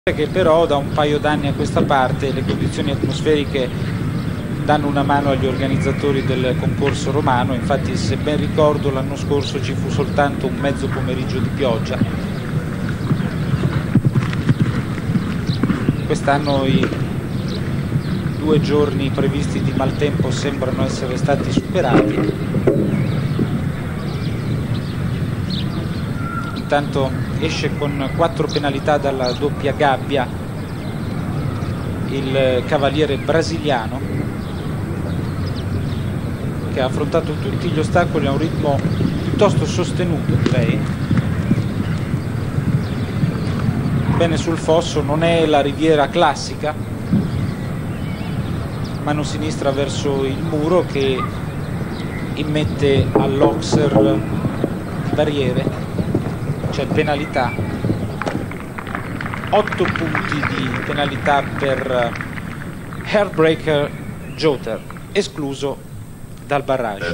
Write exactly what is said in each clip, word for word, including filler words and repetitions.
Che però da un paio d'anni a questa parte le condizioni atmosferiche danno una mano agli organizzatori del concorso romano. Infatti, se ben ricordo, l'anno scorso ci fu soltanto un mezzo pomeriggio di pioggia. Quest'anno i due giorni previsti di maltempo sembrano essere stati superati. Intanto esce con quattro penalità dalla doppia gabbia il cavaliere brasiliano, che ha affrontato tutti gli ostacoli a un ritmo piuttosto sostenuto, direi. Bene sul fosso, non è la riviera classica, mano sinistra verso il muro che immette all'Oxer barriere. C'è penalità, otto punti di penalità per Heartbreaker Joter, escluso dal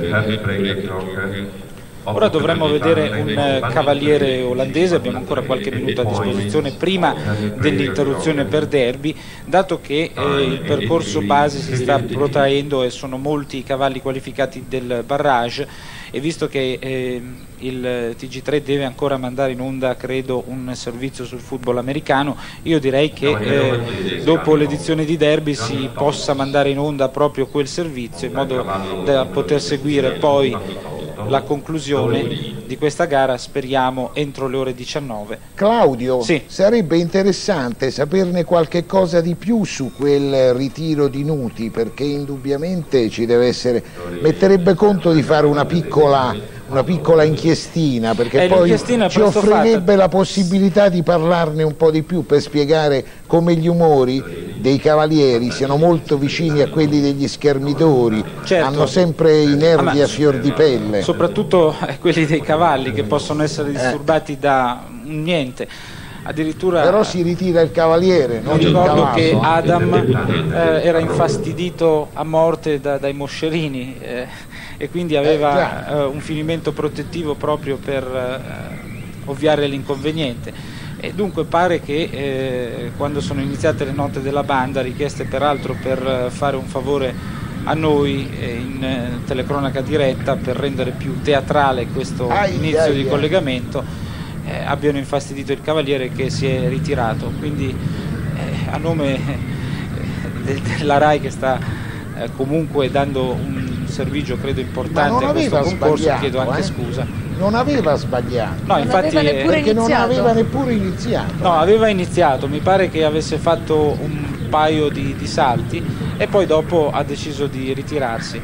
barrage. Ora dovremmo vedere un cavaliere olandese, abbiamo ancora qualche minuto a disposizione prima dell'interruzione per Derby, dato che eh, il percorso base si sta protraendo e sono molti i cavalli qualificati del barrage, e visto che eh, il T G tre deve ancora mandare in onda, credo, un servizio sul football americano, io direi che eh, dopo l'edizione di Derby si possa mandare in onda proprio quel servizio, in modo da poter seguire poi la conclusione di questa gara, speriamo entro le ore diciannove. Claudio, sì. Sarebbe interessante saperne qualche cosa di più su quel ritiro di Nuti, perché indubbiamente ci deve essere, metterebbe conto di fare una piccola una piccola inchiestina, perché eh, poi ci offrirebbe fatta. la possibilità di parlarne un po' di più, per spiegare come gli umori dei cavalieri siano molto vicini a quelli degli schermidori, certo. Hanno sempre i nervi ah, a fior di pelle. Soprattutto eh, quelli dei cavalli, che possono essere disturbati eh. da niente. Addirittura però si ritira il cavaliere, non il ricordo cavallo. Che Adam eh, era infastidito a morte da, dai moscerini eh, e quindi aveva eh, un finimento protettivo proprio per eh, ovviare l'inconveniente, e dunque pare che eh, quando sono iniziate le note della banda, richieste peraltro per fare un favore a noi eh, in eh, telecronaca diretta, per rendere più teatrale questo ai, inizio ai, di ai. collegamento, Eh, abbiano infastidito il cavaliere, che si è ritirato. Quindi eh, a nome eh, de della RAI, che sta eh, comunque dando un servizio credo importante a questo concorso, chiedo anche eh? scusa. Non aveva sbagliato, no, non infatti, aveva neppure perché iniziato. non aveva neppure iniziato. No, aveva iniziato, mi pare che avesse fatto un paio di, di salti e poi dopo ha deciso di ritirarsi.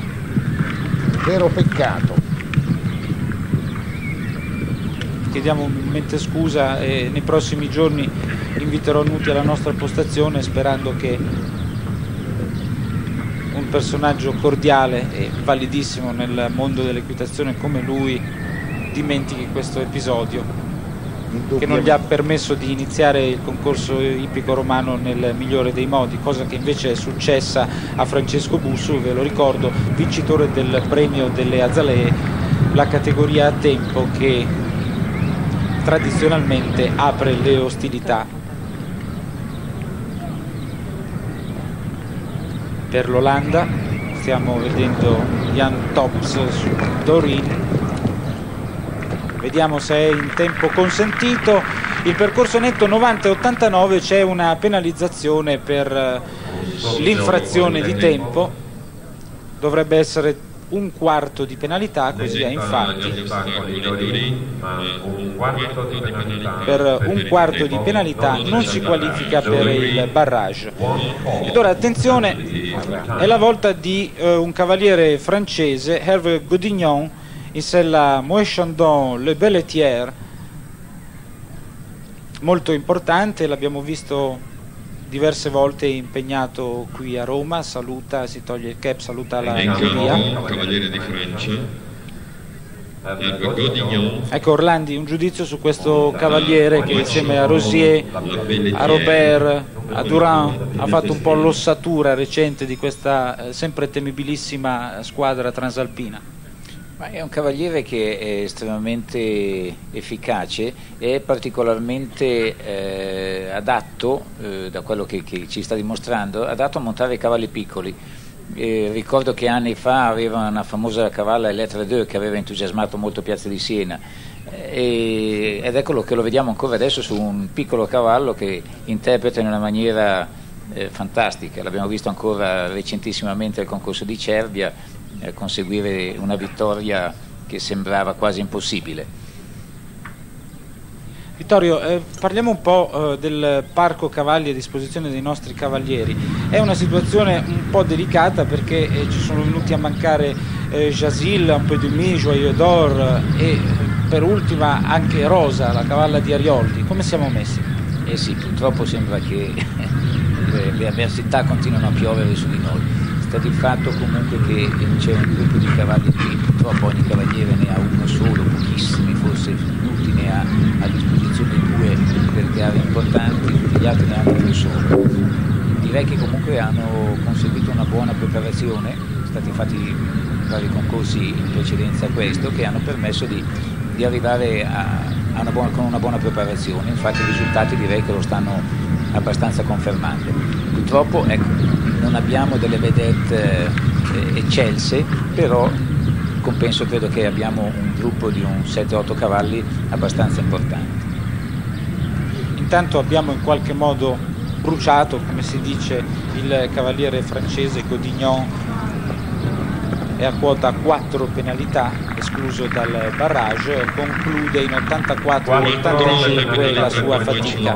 Vero peccato. Chiediamo umilmente scusa e nei prossimi giorni inviterò Nuti alla nostra postazione, sperando che un personaggio cordiale e validissimo nel mondo dell'equitazione come lui dimentichi questo episodio, che non gli ha permesso di iniziare il concorso ippico romano nel migliore dei modi, cosa che invece è successa a Francesco Bussu, ve lo ricordo, vincitore del premio delle Azalee, la categoria a tempo che tradizionalmente apre le ostilità. Per l'Olanda stiamo vedendo Jan Tops su Dorin, vediamo se è in tempo consentito. Il percorso netto novanta ottantanove, c'è una penalizzazione per l'infrazione di tempo, dovrebbe essere un quarto di penalità, così è infatti. Per un quarto di penalità non si qualifica per il barrage. Ed ora attenzione, è la volta di eh, un cavaliere francese, Hervé Godignon, in sella Moët Chandon Le Belletier, molto importante, l'abbiamo visto diverse volte impegnato qui a Roma, saluta, si toglie il cap, saluta la giuria. Cavaliere di Francia. Ecco Orlandi, un giudizio su questo cavaliere che insieme a Rosier, a Robert, a Durand ha fatto un po' l'ossatura recente di questa eh, sempre temibilissima squadra transalpina. Ma è un cavaliere che è estremamente efficace e è particolarmente eh, adatto, eh, da quello che, che ci sta dimostrando, adatto a montare cavalli piccoli. Eh, ricordo che anni fa aveva una famosa cavalla Elettra due che aveva entusiasmato molto Piazza di Siena, eh, ed eccolo che lo vediamo ancora adesso su un piccolo cavallo che interpreta in una maniera eh, fantastica. L'abbiamo visto ancora recentissimamente al concorso di Cervia eh, conseguire una vittoria che sembrava quasi impossibile. Vittorio, eh, parliamo un po' eh, del parco cavalli a disposizione dei nostri cavalieri. È una situazione un po' delicata perché eh, ci sono venuti a mancare eh, Jasil, un peu de Mie, Joyeux d'Or e eh, per ultima anche Rosa, la cavalla di Arioldi. Come siamo messi? Eh sì, purtroppo sembra che le, le avversità continuano a piovere su di noi. Sta di fatto comunque che c'è un gruppo di cavalli qui, purtroppo ogni cavaliere ne ha uno solo, pochissimi, forse tutti ne ha a disposizione due per gare importanti, tutti gli altri ne hanno uno solo. Direi che comunque hanno conseguito una buona preparazione, sono stati fatti vari concorsi in precedenza a questo che hanno permesso di, di arrivare a, a una buona, con una buona preparazione, infatti i risultati direi che lo stanno abbastanza confermando. Purtroppo ecco, non abbiamo delle vedette eh, eccelse, però compenso credo che abbiamo un gruppo di un sette otto cavalli abbastanza importante. Intanto abbiamo in qualche modo bruciato, come si dice, il cavaliere francese Godignon, è a quota quattro penalità, escluso dal barrage, conclude in ottantaquattro ottantacinque la sua fatica.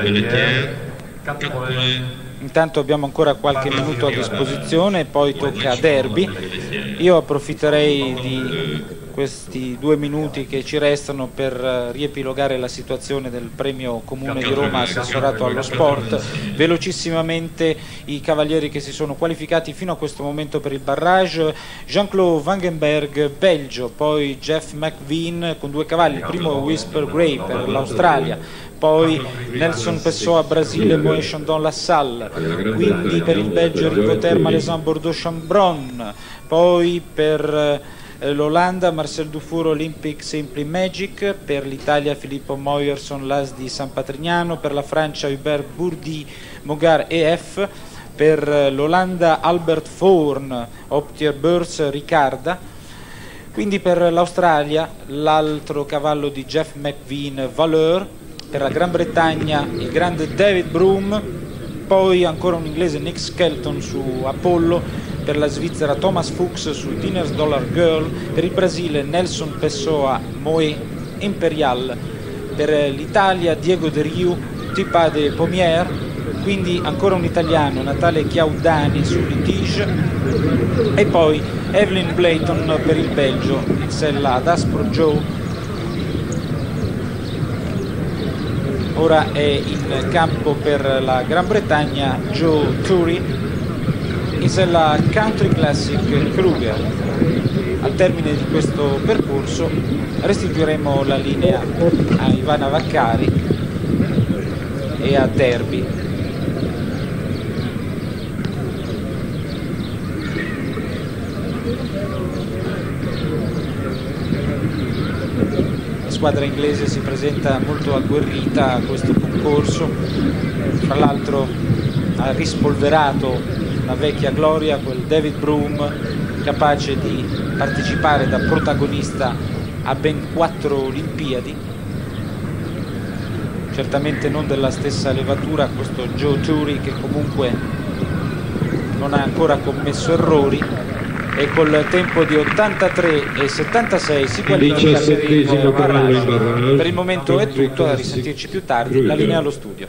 Intanto abbiamo ancora qualche minuto a disposizione, poi tocca a Derby. Io approfitterei di questi due minuti che ci restano per riepilogare la situazione del premio Comune di Roma assessorato allo sport. Velocissimamente i cavalieri che si sono qualificati fino a questo momento per il barrage: Jean-Claude Vangenberg, Belgio, poi Jeff McVean con due cavalli, il primo Whisper Grey per l'Australia, poi Nelson Pessoa Brasile, Moët Chandon Lassalle, quindi per il Belgio Enrico Terma, Lesan Bordeaux Chambron, poi per l'Olanda Marcel Dufour Olympic Simply Magic, per l'Italia Filippo Moyerson Las di San Patrignano, per la Francia Hubert Bourdi Mogar E F, per l'Olanda Albert Faurn Optier Beurs Ricarda, quindi per l'Australia l'altro cavallo di Jeff McVean Valeur, per la Gran Bretagna il grande David Broom, poi ancora un inglese Nick Skelton su Apollo, per la Svizzera Thomas Fuchs su Diners Dollar Girl, per il Brasile Nelson Pessoa Moët Imperial, per l'Italia Diego De Riu Tipa de Pommier, quindi ancora un italiano Natale Chiaudani su Litige, e poi Evelyn Blayton per il Belgio in sella ad Aspro Joe. Ora è in campo per la Gran Bretagna Joe Turry in sella Country Classic Kruger. Al termine di questo percorso restituiremo la linea a Ivana Vaccari e a Derby. La squadra inglese si presenta molto agguerrita a questo concorso, tra l'altro ha rispolverato una vecchia gloria, quel David Broom, capace di partecipare da protagonista a ben quattro Olimpiadi, certamente non della stessa levatura questo Joe Turry, che comunque non ha ancora commesso errori, e col tempo di ottantatré e settantasei si qualifica per il barrage. Per il momento è tutto, a risentirci più tardi, la linea allo studio.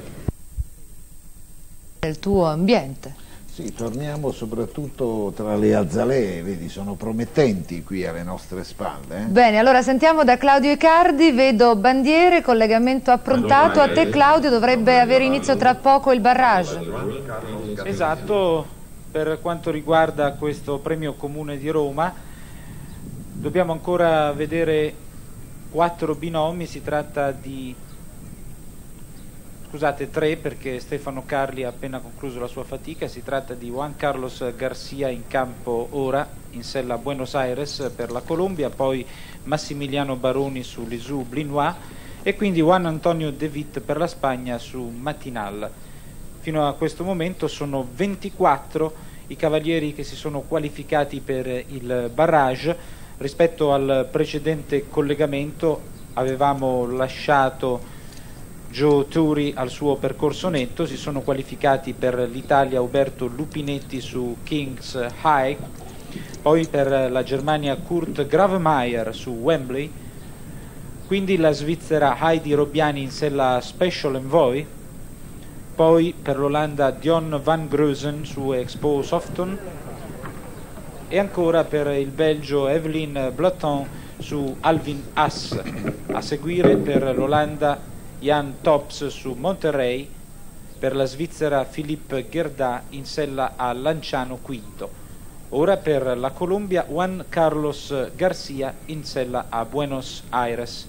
Il tuo ambiente. Sì, torniamo soprattutto tra le azzalee, vedi, sono promettenti qui alle nostre spalle. Eh? Bene, allora sentiamo da Claudio Icardi, vedo bandiere, collegamento approntato. A te Claudio, dovrebbe avere inizio tra poco il barrage. Esatto, per quanto riguarda questo premio Comune di Roma dobbiamo ancora vedere quattro binomi, si tratta di... Scusate, tre, perché Stefano Carli ha appena concluso la sua fatica. Si tratta di Juan Carlos Garcia in campo ora, in sella a Buenos Aires per la Colombia, poi Massimiliano Baroni su Lisieux Blinois e quindi Juan Antonio De Witt per la Spagna su Matinal. Fino a questo momento sono ventiquattro i cavalieri che si sono qualificati per il barrage. Rispetto al precedente collegamento avevamo lasciato Joe Turi al suo percorso netto, si sono qualificati per l'Italia Uberto Lupinetti su Kings High, poi per la Germania Kurt Gravemeyer su Wembley, quindi la Svizzera Heidi Robbiani in sella Special Envoy, poi per l'Olanda Dion van Greuzen su Expo Softon e ancora per il Belgio Evelyn Blaton su Alvin Haas. A seguire per l'Olanda Jan Tops su Monterrey, per la Svizzera Philippe Gerda in sella a Lanciano Quinto. Ora per la Colombia Juan Carlos Garcia in sella a Buenos Aires.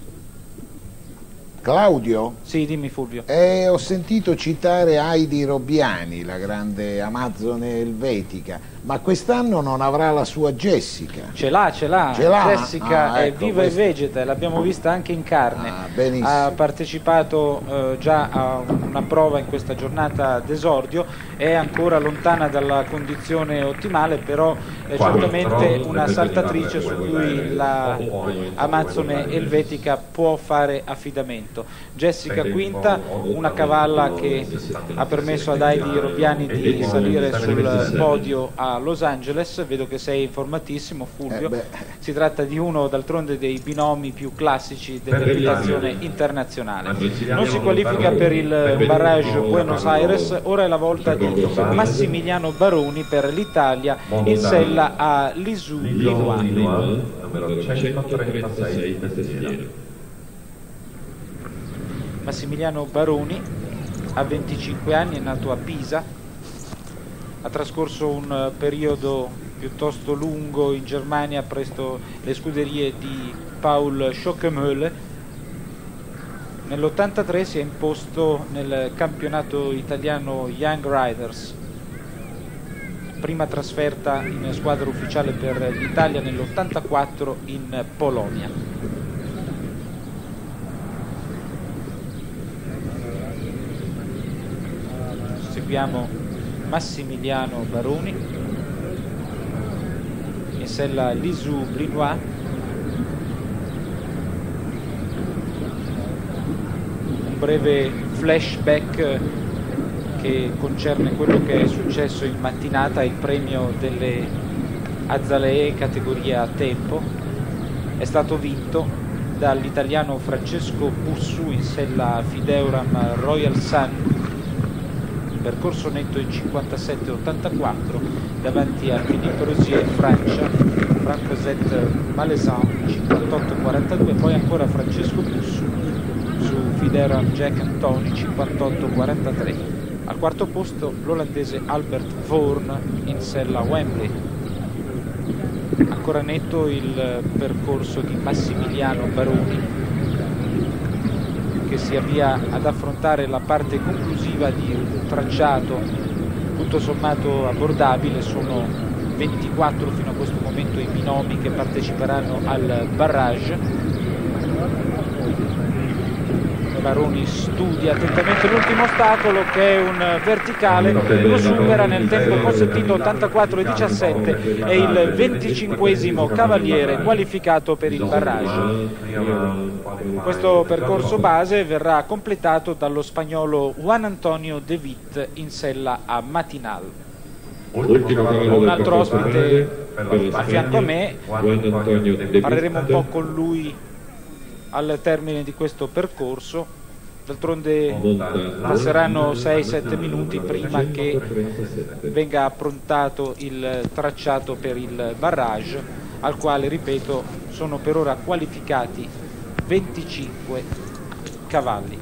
Claudio? Sì, dimmi Fulvio. Eh, ho sentito citare Heidi Robbiani, la grande amazzone elvetica, ma quest'anno non avrà la sua Jessica? Ce l'ha, ce l'ha. Jessica ah, è ecco, viva questa... e vegeta, l'abbiamo vista anche in carne. Ah, ha partecipato eh, già a una prova in questa giornata d'esordio, è ancora lontana dalla condizione ottimale, però è certamente una saltatrice su cui la amazzone elvetica può fare affidamento. Jessica quinta, una cavalla che ha permesso ad Heidi Robbiani di salire sul podio a Los Angeles. Vedo che sei informatissimo, Fulvio. Eh si tratta di uno d'altronde dei binomi più classici dell'equitazione internazionale. Non si qualifica per il barrage Buenos Aires, ora è la volta di Massimiliano Baroni per l'Italia in sella a Lisieux Blinois. Numero centotrentasei Mestiere. Massimiliano Baroni ha venticinque anni, è nato a Pisa, ha trascorso un periodo piuttosto lungo in Germania presso le scuderie di Paul Schockemöhle. Nell'ottantatré si è imposto nel campionato italiano Young Riders, prima trasferta in squadra ufficiale per l'Italia nell'ottantaquattro in Polonia. Seguiamo Massimiliano Baroni in sella Lisieux Blinois, un breve flashback che concerne quello che è successo in mattinata, il premio delle Azzalee categoria a tempo. È stato vinto dall'italiano Francesco Bussu in sella Fideuram Royal Sun, percorso netto in cinquantasette ottantaquattro davanti a Philippe Rosier Francia, Francoset Malaisan cinquantotto quarantadue, poi ancora Francesco Bussu su Fideuram Jack Antoni cinquantotto quarantatré. Al quarto posto l'olandese Albert Voorn in sella Wembley. Ancora netto il percorso di Massimiliano Baroni, che si avvia ad affrontare la parte conclusiva di un tracciato tutto sommato abbordabile. Sono ventiquattro fino a questo momento i binomi che parteciperanno al barrage. Baroni studia attentamente l'ultimo ostacolo, che è un verticale, lo supera nel tempo consentito ottantaquattro diciassette, è il venticinquesimo cavaliere qualificato per il barrage. Questo percorso base verrà completato dallo spagnolo Juan Antonio De Witt in sella a Matinal. Un altro ospite a fianco a me, parleremo un po' con lui al termine di questo percorso. D'altronde passeranno sei sette minuti prima che venga approntato il tracciato per il barrage, al quale, ripeto, sono per ora qualificati venticinque cavalli.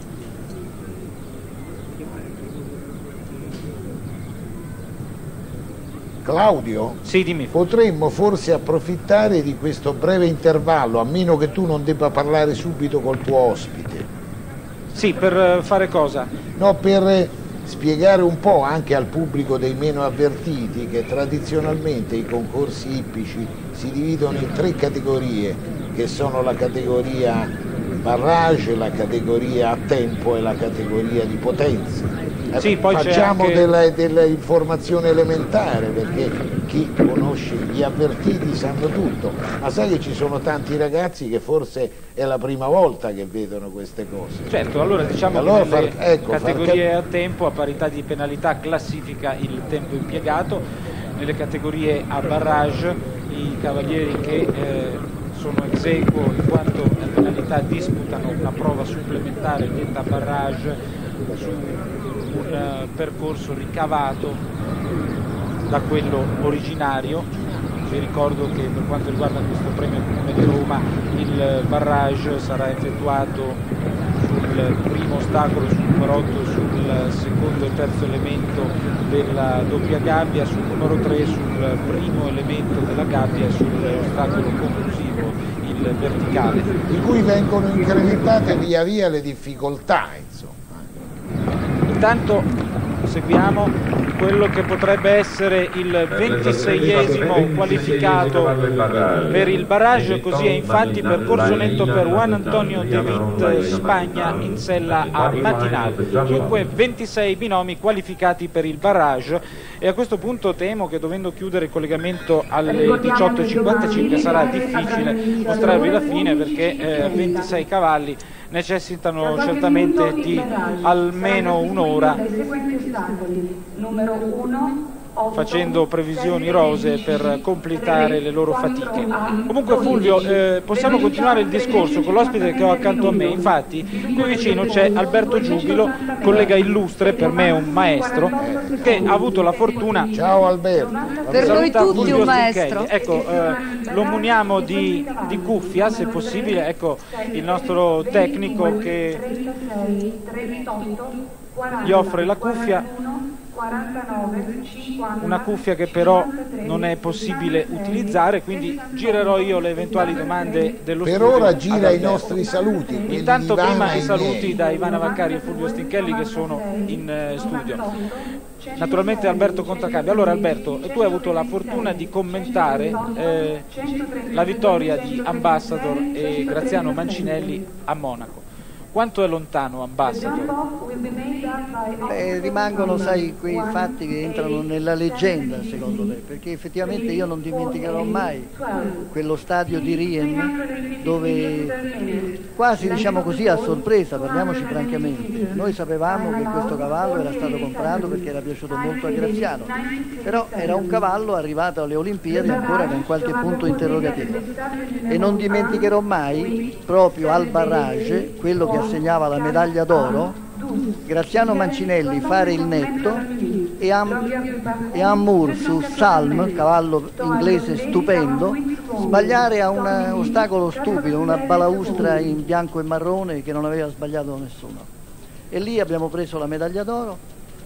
Claudio? Sì, dimmi. Potremmo forse approfittare di questo breve intervallo, a meno che tu non debba parlare subito col tuo ospite. Sì, per fare cosa? No, per spiegare un po' anche al pubblico dei meno avvertiti che tradizionalmente i concorsi ippici si dividono in tre categorie, che sono la categoria barrage, la categoria a tempo e la categoria di potenza. Sì, poi facciamo anche... della, della informazione elementare, perché chi conosce gli avvertiti sanno tutto, ma sai che ci sono tanti ragazzi che forse è la prima volta che vedono queste cose. Certo, allora diciamo allora che nelle far, ecco, categorie far... a tempo a parità di penalità classifica il tempo impiegato, nelle categorie a barrage i cavalieri che eh, sono ex equo in quanto la penalità disputano una prova supplementare detta barrage su un uh, percorso ricavato da quello originario. Vi ricordo che per quanto riguarda questo premio Comune di Roma il barrage sarà effettuato sul primo ostacolo, sul numero otto, sul secondo e terzo elemento della doppia gabbia, sul numero tre, sul primo elemento della gabbia e sull'ostacolo conclusivo, il verticale. Di cui vengono incrementate via via le difficoltà, insomma. Intanto seguiamo quello che potrebbe essere il ventiseiesimo qualificato per il barrage, così è infatti percorso netto per Juan Antonio De Witt Spagna in sella a Matinal. Dunque ventisei binomi qualificati per il barrage, e a questo punto temo che dovendo chiudere il collegamento alle diciotto e cinquantacinque sarà difficile mostrarvi la fine, perché eh, ventisei cavalli necessitano certamente di almeno un'ora, facendo previsioni rosee per completare le loro fatiche. Comunque Fulvio, eh, possiamo continuare il discorso con l'ospite che ho accanto a me. Infatti qui vicino c'è Alberto Giubilo, collega illustre, per me un maestro, che ha avuto la fortuna... Ciao Alberto! Per noi tutti Fulvio un maestro. Stinchelli. Ecco, eh, lo muniamo di, di cuffia, se possibile. Ecco il nostro tecnico che gli offre la cuffia. Una cuffia che però non è possibile utilizzare, quindi girerò io le eventuali domande dello per studio. Per ora gira i nostri saluti. Intanto prima i saluti miei. da Ivana Vaccari e Fulvio Stinchelli che sono in eh, studio. Naturalmente Alberto Contraccambia. Allora Alberto, tu hai avuto la fortuna di commentare eh, la vittoria di Ambassador e Graziano Mancinelli a Monaco. Quanto è lontano Ambassador? Eh, rimangono, sai, quei fatti che entrano nella leggenda, secondo me, perché effettivamente io non dimenticherò mai quello stadio di Rien dove quasi, diciamo così, a sorpresa, parliamoci francamente, noi sapevamo che questo cavallo era stato comprato perché era piaciuto molto a Graziano, però era un cavallo arrivato alle Olimpiadi ancora con qualche punto interrogativo, e non dimenticherò mai proprio al barrage, quello che assegnava la medaglia d'oro, Graziano Mancinelli fare il netto e, Am, e Amour su Salm, cavallo inglese stupendo, sbagliare a un ostacolo stupido, una balaustra in bianco e marrone che non aveva sbagliato nessuno. E lì abbiamo preso la medaglia d'oro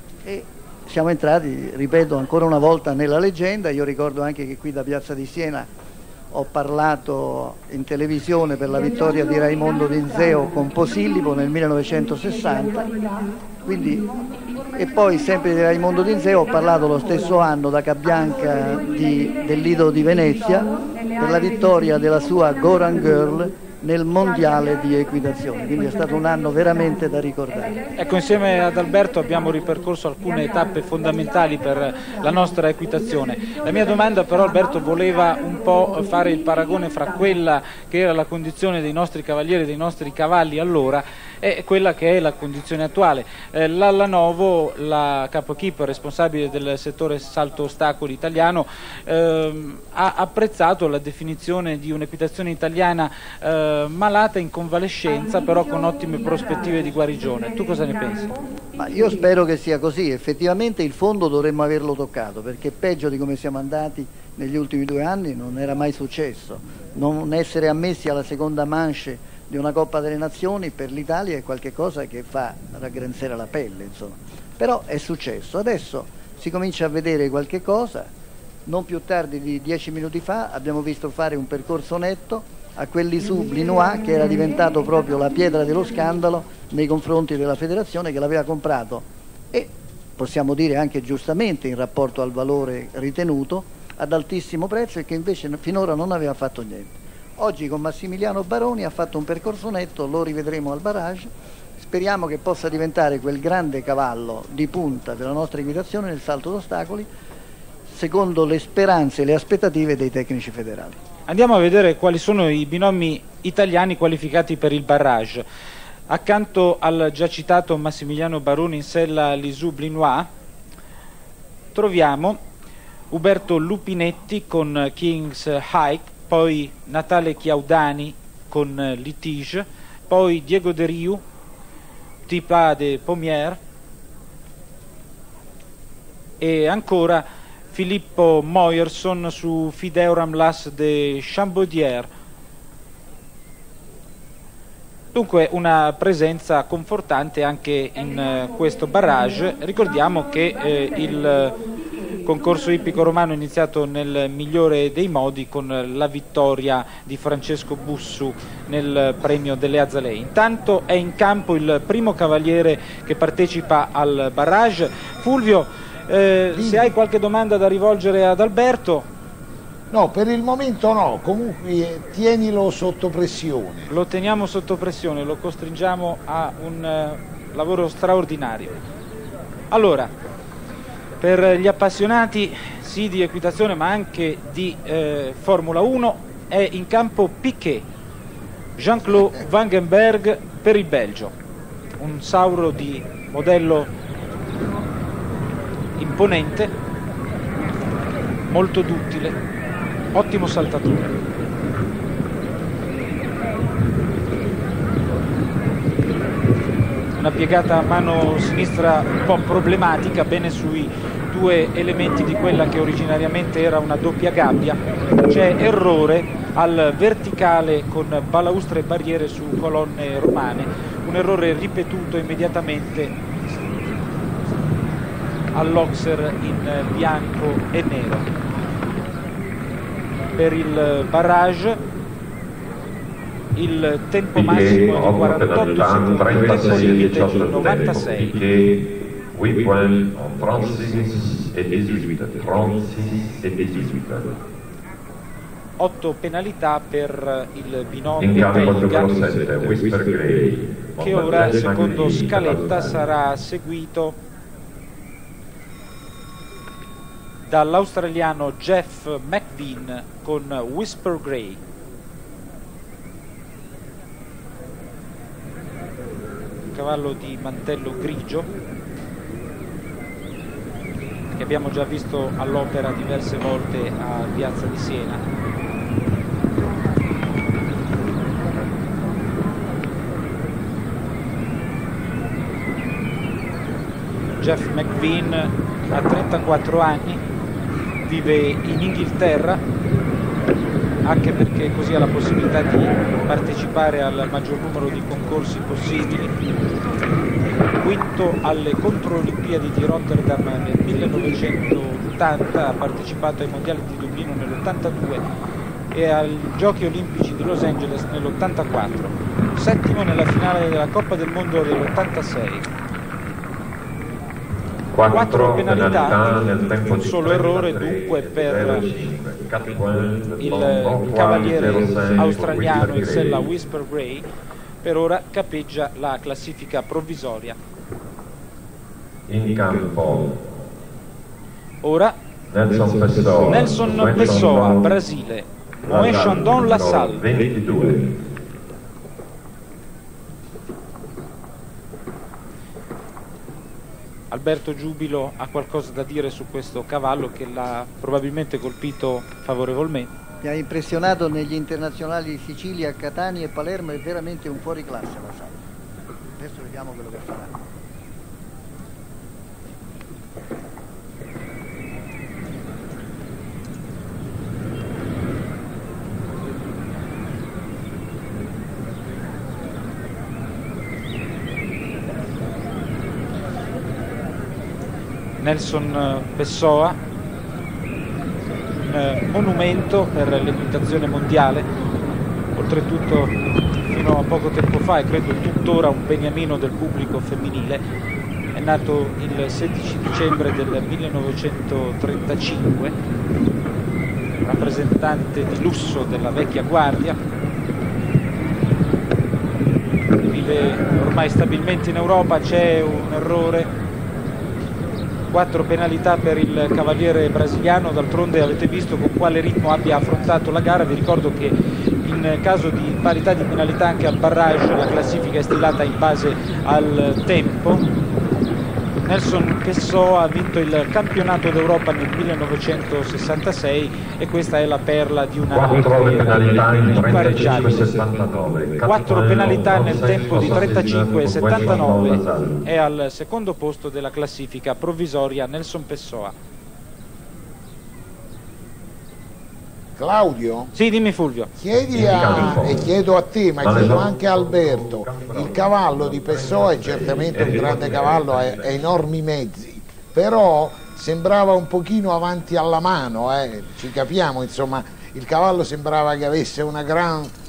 e siamo entrati, ripeto ancora una volta, nella leggenda. Io ricordo anche che qui da Piazza di Siena ho parlato in televisione per la vittoria di Raimondo Dinzeo con Posillipo nel millenovecentosessanta, quindi, e poi sempre di Raimondo Dinzeo ho parlato lo stesso anno da Cabianca di, del Lido di Venezia per la vittoria della sua Goran Girl nel mondiale di equitazione, quindi è stato un anno veramente da ricordare. Ecco, insieme ad Alberto abbiamo ripercorso alcune tappe fondamentali per la nostra equitazione. La mia domanda però, Alberto, voleva un po' fare il paragone fra quella che era la condizione dei nostri cavalieri, dei nostri cavalli allora, e quella che è la condizione attuale. Eh, L'Allanovo, la capokeeper responsabile del settore salto ostacoli italiano, ehm, ha apprezzato la definizione di un'equitazione italiana eh, malata in convalescenza, però con ottime prospettive di guarigione. Tu cosa ne pensi? Ma io spero che sia così. Effettivamente il fondo dovremmo averlo toccato, perché peggio di come siamo andati negli ultimi due anni non era mai successo. Non essere ammessi alla seconda manche di una Coppa delle Nazioni per l'Italia è qualcosa che fa raggrinzare la pelle, insomma. Però è successo. Adesso si comincia a vedere qualche cosa. Non più tardi di dieci minuti fa abbiamo visto fare un percorso netto a quelli su Blinois, che era diventato proprio la pietra dello scandalo nei confronti della federazione che l'aveva comprato, e possiamo dire anche giustamente in rapporto al valore ritenuto, ad altissimo prezzo, e che invece finora non aveva fatto niente. Oggi con Massimiliano Baroni ha fatto un percorso netto, lo rivedremo al barrage, speriamo che possa diventare quel grande cavallo di punta della nostra imitazione nel salto d'ostacoli, secondo le speranze e le aspettative dei tecnici federali. Andiamo a vedere quali sono i binomi italiani qualificati per il barrage. Accanto al già citato Massimiliano Baroni in sella Lisieux Blinois troviamo Uberto Lupinetti con King's Hike, poi Natale Chiaudani con Litige, poi Diego De Riu, Tipa de Pommier e ancora Filippo Moyerson su Fideuram Las de Chambaudière. Dunque una presenza confortante anche in uh, questo barrage. Ricordiamo che eh, il concorso ippico romano è iniziato nel migliore dei modi con la vittoria di Francesco Bussu nel premio delle Azzalei. Intanto è in campo il primo cavaliere che partecipa al barrage. Fulvio, eh, se hai qualche domanda da rivolgere ad Alberto. No, per il momento no, comunque tienilo sotto pressione. Lo teniamo sotto pressione, lo costringiamo a un uh, lavoro straordinario. Allora, per gli appassionati sì di equitazione ma anche di eh, Formula uno è in campo Piquet, Jean-Claude Vangenberg per il Belgio, un sauro di modello imponente, molto duttile, ottimo saltatore. Una piegata a mano sinistra un po' problematica, bene sui due elementi di quella che originariamente era una doppia gabbia. C'è errore al verticale con balaustre e barriere su colonne romane, un errore ripetuto immediatamente all'Oxer in bianco e nero. Per il barrage il tempo massimo è di quarantotto secondi, il tempo limite di novantasei. huit points en trente-six et dix-huit. trente-six et dix-huit. otto penalità per il binomio In campo belga, numero sette, Whisper Grey, che ora secondo scaletta sarà seguito dall'australiano Jeff McVean con Whisper Grey. Cavallo di mantello grigio che abbiamo già visto all'opera diverse volte a Piazza di Siena. Jeff McVean ha trentaquattro anni, vive in Inghilterra, anche perché così ha la possibilità di partecipare al maggior numero di concorsi possibili. Quinto alle Controlimpiadi di Rotterdam nel millenovecentottanta, ha partecipato ai mondiali di Dublino nell'ottantadue e ai Giochi Olimpici di Los Angeles nell'ottantaquattro. Settimo nella finale della Coppa del Mondo dell'ottantasei. Quattro penalità, nel tempo un solo errore dunque per il cavaliere australiano in sella Whisper Grey. Per ora capeggia la classifica provvisoria. In campo Ora Nelson Pessoa, Nelson Pessoa, Brasile, Moët Chandon La Salle. ventidue. Alberto Giubilo ha qualcosa da dire su questo cavallo che l'ha probabilmente colpito favorevolmente. Mi ha impressionato negli internazionali di Sicilia, Catania e Palermo, è veramente un fuoriclasse la Salle. Adesso vediamo quello che farà. Nelson Pessoa, un monumento per l'equitazione mondiale, oltretutto fino a poco tempo fa e credo tuttora un beniamino del pubblico femminile. è nato il sedici dicembre del millenovecentotrentacinque, rappresentante di lusso della vecchia guardia, vive ormai stabilmente in Europa. C'è un errore, quattro penalità per il cavaliere brasiliano. D'altronde avete visto con quale ritmo abbia affrontato la gara. Vi ricordo che in caso di parità di penalità anche al barrage la classifica è stilata in base al tempo. Nelson Pessoa ha vinto il campionato d'Europa nel millenovecentosessantasei e questa è la perla di una penalità in impareggiabile. settantanove. Quattro penalità nel tempo di trentacinque settantanove, è al secondo posto della classifica provvisoria Nelson Pessoa. Claudio? Sì, dimmi Fulvio. Chiedi a, e chiedo a te, ma chiedo anche a Alberto, il cavallo di Pessoa è certamente un grande cavallo, ha enormi mezzi, però sembrava un pochino avanti alla mano, eh? Ci capiamo, insomma, il cavallo sembrava che avesse una gran